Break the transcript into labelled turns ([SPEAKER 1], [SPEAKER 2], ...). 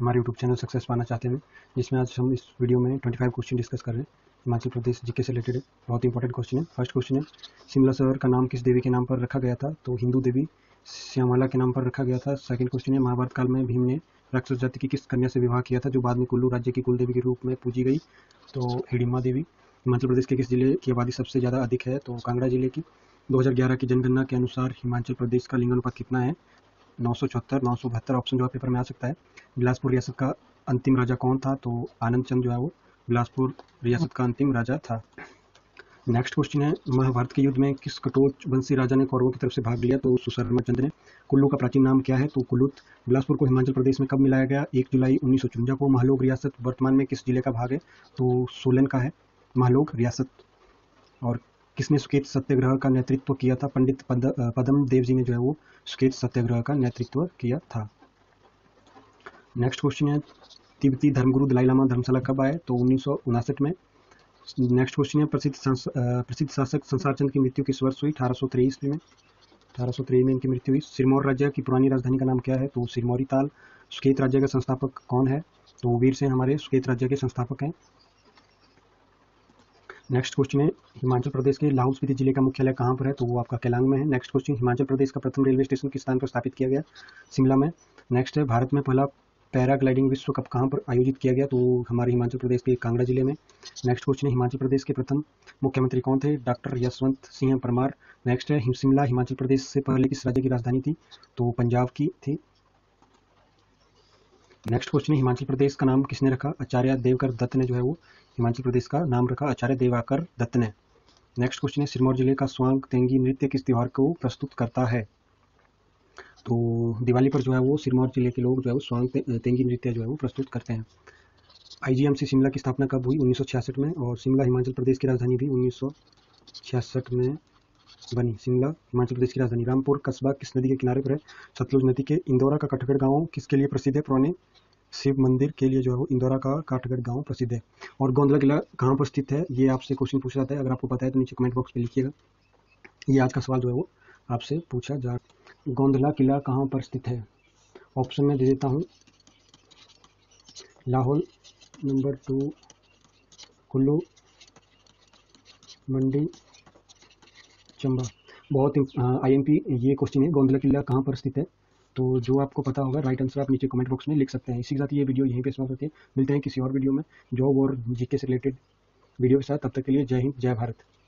[SPEAKER 1] हमारे YouTube channel success पाना चाहते हैं, जिसमें आज हम इस वीडियो में 25 क्वेश्चन डिस्कस कर रहे हैं। हिमाचल प्रदेश जीके से रिलेटेड है, बहुत इंपॉर्टेंट क्वेश्चन है। फर्स्ट क्वेश्चन है, शिमला शहर का नाम किस देवी के नाम पर रखा गया था? तो हिंदू देवी श्यामला के नाम पर रखा गया था। सेकंड क्वेश्चन है, महाभारत काल में भीम ने राक्षस जाति की किस कन्या से विवाह किया था, जो बाद में कुल्लू राज्य की कुल देवी के रूप में पूजी गई? तो हिडिंबा देवी। हिमाचल प्रदेश के किस जिले की आबादी सबसे ज़्यादा अधिक है? तो कांगड़ा जिले की। 2011 की जनगणना के अनुसार हिमाचल प्रदेश का लिंगानुपात कितना है? 974, 972 ऑप्शन जो है पेपर में आ सकता है। बिलासपुर रियासत का अंतिम राजा कौन था? तो आनंद चंद जो है वो बिलासपुर रियासत का अंतिम राजा था। नेक्स्ट क्वेश्चन है, महाभारत के युद्ध में किस कटोच वंशी राजा ने कौरवों की तरफ से भाग लिया? तो सुशर्मा चंद ने। कुल्लू का प्राचीन नाम क्या है? तो कुलुत। बिलासपुर को हिमाचल प्रदेश में कब मिलाया गया? 1 जुलाई 1954 को। महलोग रियासत वर्तमान में किस जिले का भाग है? तो सोलन का है महलोग रियासत। और किसने श्वेत सत्याग्रह का नेतृत्व किया था? पंडित पद्म देव जी ने जो है वो श्वेत सत्याग्रह का नेतृत्व किया था। नेक्स्ट क्वेश्चन है, तिब्बती धर्मगुरु दलाई लामा धर्मशाला कब आए? तो 1959 में। नेक्स्ट क्वेश्चन है, प्रसिद्ध शासक संसार चंद की मृत्यु किस वर्ष हुई? 1823 ईस्वी में। 1823 में इनकी मृत्यु हुई। सिरमौर राज्य की पुरानी राजधानी का नाम क्या है? तो सिरमौरी ताल। श्वेत राज्य का संस्थापक कौन है? तो वीर सेन हमारे श्वेत राज्य के संस्थापक हैं। नेक्स्ट क्वेश्चन है, हिमाचल प्रदेश के लाहौल स्पीति जिले का मुख्यालय कहाँ पर है? तो वो आपका केलांग में है। नेक्स्ट क्वेश्चन, हिमाचल प्रदेश का प्रथम रेलवे स्टेशन किस स्थान पर स्थापित किया गया? शिमला में। नेक्स्ट है, भारत में पहला पैराग्लाइडिंग विश्व कप कहाँ पर आयोजित किया गया? तो हमारे हिमाचल प्रदेश के कांगड़ा जिले में। नेक्स्ट क्वेश्चन है, हिमाचल प्रदेश के प्रथम मुख्यमंत्री कौन थे? डॉक्टर यशवंत सिंह परमार। नेक्स्ट है, शिमला हिमाचल प्रदेश से पहले किस राज्य की राजधानी थी? तो पंजाब की थी। नेक्स्ट क्वेश्चन है, हिमाचल प्रदेश का नाम किसने रखा? आचार्य देवकर दत्त ने जो है वो हिमाचल प्रदेश का नाम रखा, आचार्य देवाकर दत्त ने। नेक्स्ट क्वेश्चन है, सिरमौर जिले का स्वांग तेंगी नृत्य किस त्योहार को प्रस्तुत करता है? तो दिवाली पर जो है वो सिरमौर जिले के लोग जो है वो स्वांग तेंगी नृत्य जो है वो प्रस्तुत करते हैं। आईजीएमसी शिमला की स्थापना कब हुई? 1966 में। और शिमला हिमाचल प्रदेश की राजधानी भी 1966 में बनी। शिमला हिमाचल प्रदेश की राजधानी। रामपुर कस्बा किस नदी के किनारे पर है? सतलुज नदी के। इंदौरा का काठगढ़ गांव किसके लिए प्रसिद्ध है? पुराने शिव मंदिर के लिए जो है वो इंदौरा का काठगढ़ गांव प्रसिद्ध है। और गोंदला किला कहाँ पर स्थित है? ये आपसे क्वेश्चन पूछा जाता है, अगर आपको पता है तो नीचे कमेंट बॉक्स में लिखिएगा। ये आज का सवाल जो है वो आपसे पूछा जा। गोंदला किला कहाँ पर स्थित है? ऑप्शन में दे देता हूँ, लाहौल, नंबर 2 कुल्लू, मंडी, चंबा। बहुत आईएमपी ये क्वेश्चन है, गोंदला किला कहाँ पर स्थित है? तो जो आपको पता होगा राइट आंसर आप नीचे कमेंट बॉक्स में लिख सकते हैं। इसी के साथ ये वीडियो यहीं पे समाप्त होती है। मिलते हैं किसी और वीडियो में जॉब और जीके से रिलेटेड वीडियो के साथ। तब तक के लिए जय हिंद, जय भारत।